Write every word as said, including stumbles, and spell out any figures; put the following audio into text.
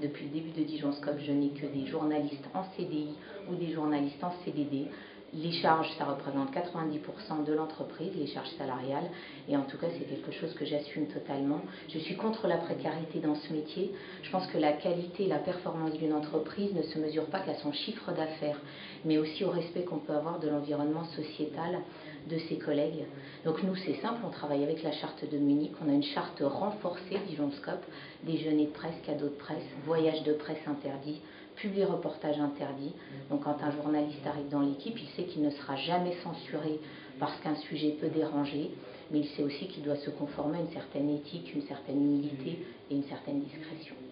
Depuis le début de Dijonscope, je n'ai que des journalistes en C D I ou des journalistes en C D D. Les charges, ça représente quatre-vingt-dix pour cent de l'entreprise, les charges salariales. Et en tout cas, c'est quelque chose que j'assume totalement. Je suis contre la précarité dans ce métier. Je pense que la qualité et la performance d'une entreprise ne se mesurent pas qu'à son chiffre d'affaires, mais aussi au respect qu'on peut avoir de l'environnement sociétal de ses collègues. Donc nous, c'est simple, on travaille avec la charte de Munich. On a une charte renforcée, Dijonscope, déjeuner de presse, cadeau de presse, voyage de presse interdit, publi-reportage interdit. Donc quand un journaliste arrive dans l'équipe, il sait qu'il ne sera jamais censuré parce qu'un sujet peut déranger, mais il sait aussi qu'il doit se conformer à une certaine éthique, une certaine humilité et une certaine discrétion.